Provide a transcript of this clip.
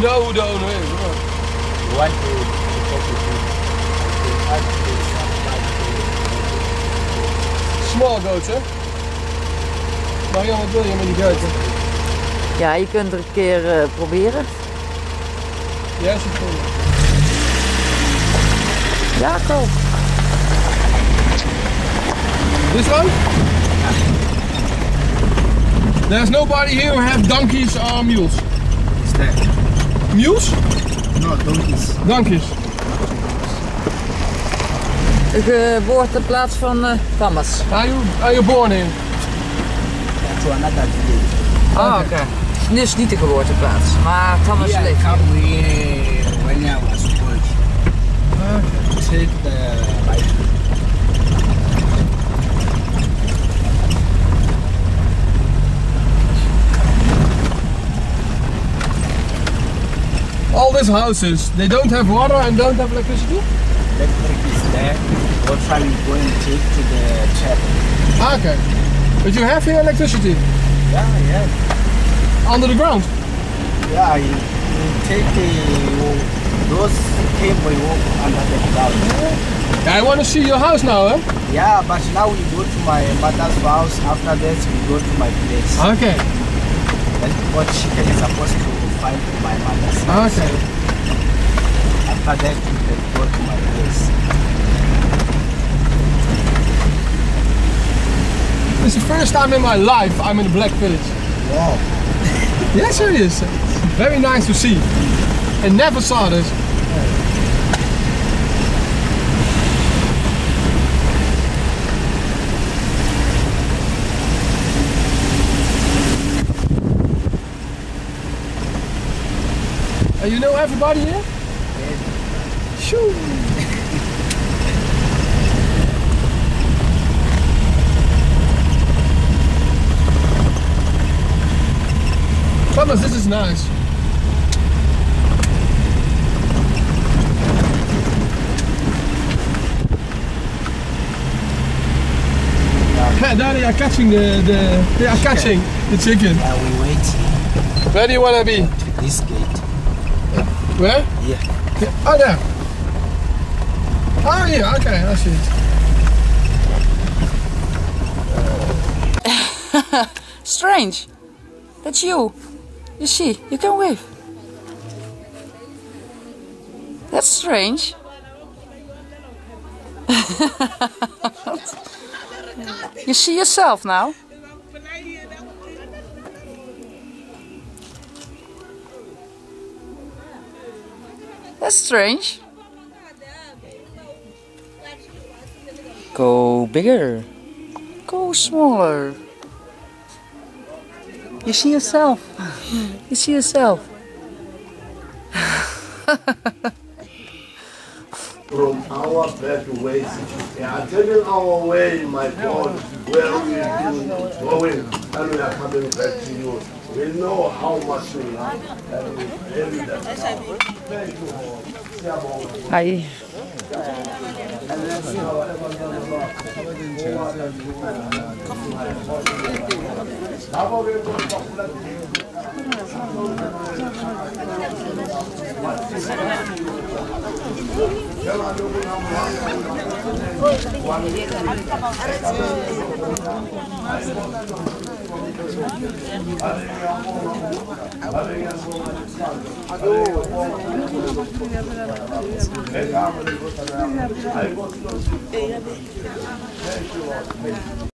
know who the owner is? One day, Small goats, hè? Marianne, wat wil je met die goten? Ja, je kunt er een keer proberen. Ja, is het goed. Ja, kom. This one? There's nobody here who have donkeys or mules. Is that? Mules? No, donkeys. Donkeys. De geboorteplaats van Thomas. Are you born here? To another village. Ah, oké. Dit is niet de geboorteplaats, maar Thomas Yeah, I leeft. come here when I was old. Take the right. All these houses, they don't have water and don't have electricity? Electric is there. What shall we go and take to the tap? Ah, okay. But you have here electricity? Yeah. Under the ground? Yeah, you take those cable under the ground. Yeah, I want to see your house now, huh? Yeah, but now we go to my mother's house. After that, we go to my place. Okay. That's what chicken is supposed to find my mother's house. Okay. After that, we can go to my place. It's the first time in my life I'm in a black village. Wow. Yeah, serious. It's very nice to see. I never saw this. You know everybody here? Yeah. Shoo! Thomas, this is nice. Now they are catching the chicken. Yeah, we wait Where do you want to be? to this gate. Where? Yeah. Oh, there. Oh, yeah, okay, I see it. Strange. That's you. You see, you can wave. That's strange. You see yourself now? That's strange. Go bigger. Go smaller. You see yourself. You see yourself. From our back way, taking our way, my God, where we are going, and we are coming back to you. We know how much we love, and we value that. Thank you all. Hi. Thank you all.